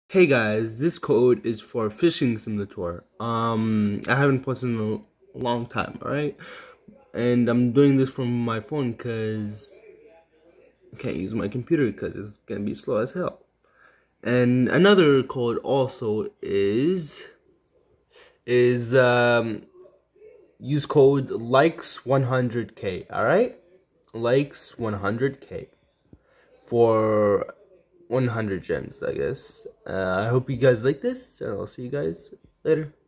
Hey guys, this code is for Fishing Simulator. I haven't posted in a long time, alright? And I'm doing this from my phone because I can't use my computer because it's gonna be slow as hell. And another code also is use code likes 100k, alright? Likes 100k for 100 gems, I guess. I hope you guys like this, and I'll see you guys later.